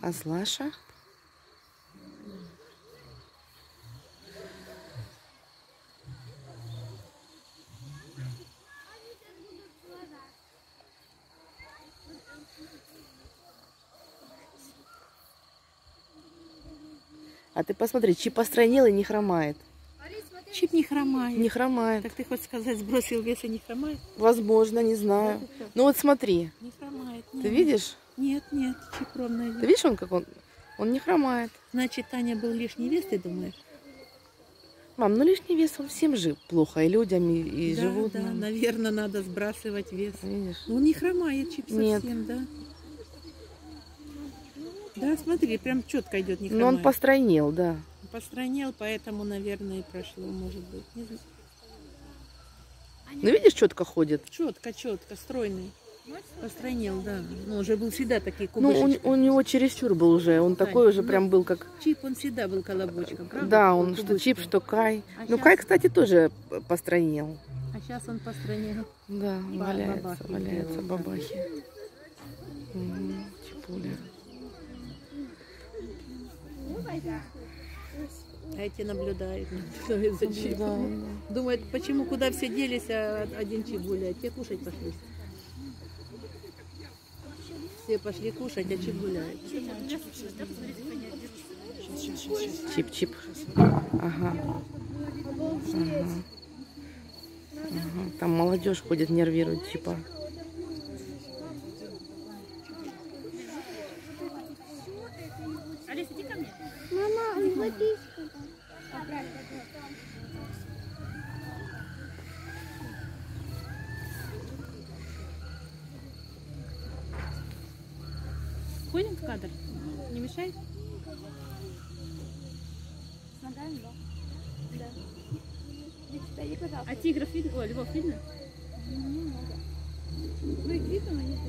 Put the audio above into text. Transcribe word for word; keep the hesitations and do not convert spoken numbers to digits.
А Злаша? А ты посмотри, Чип постройнел и не хромает. Чип не хромает. Не хромает. Так ты хочешь сказать, сбросил вес и не хромает? Возможно, не знаю. Ну вот смотри. Не хромает. Нет. Ты видишь? Нет, нет, Чип ровно идет. Ты видишь, он как он? Он не хромает. Значит, Таня был лишний вес, ты думаешь? Мам, ну лишний вес он всем жив плохо, и людям, и, и да, животным. Да, наверное, надо сбрасывать вес. Видишь? Но он не хромает, Чип Нет. совсем, да? Да, смотри, прям четко идет, не хромает. Но он постройнел, да. Постройнел, поэтому, наверное, и прошло, может быть. Не знаю. Ну видишь, четко ходит. Четко, четко, стройный. Постройнел, да. Ну, уже был всегда такие Ну, кубышечки. у, у него чересчур был уже. Он Тань, такой уже ну, прям был, как... Чип, он всегда был колобочком, правда? Да, Был он что кубышком. Чип, что Кай. А Ну, щас- Кай, кстати, тоже постройнел. А сейчас он постройнел. Да, Ба- валяется, бабахи валяется, делает, бабахи. Угу, Чипуля. А эти наблюдают, наблюдают за Чипом. Да, да. Думают, почему, куда все делись, а один Чип гуляет. Те кушать пошли. Все пошли кушать, а Чип гуляет. Чип-чип. Ага. Ага. Ага. Там молодежь ходит, нервирует Чипа. Алис, иди ко мне. Мама, он водичку. Ходим в кадр? Не мешает? С ногами, да? Да. Иди, пожалуйста. А тигров видно? О, львов видно? Немного. Ну и видно, но не